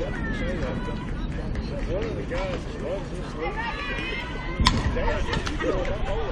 One of the guys loves this league. Dad, you go in that hole.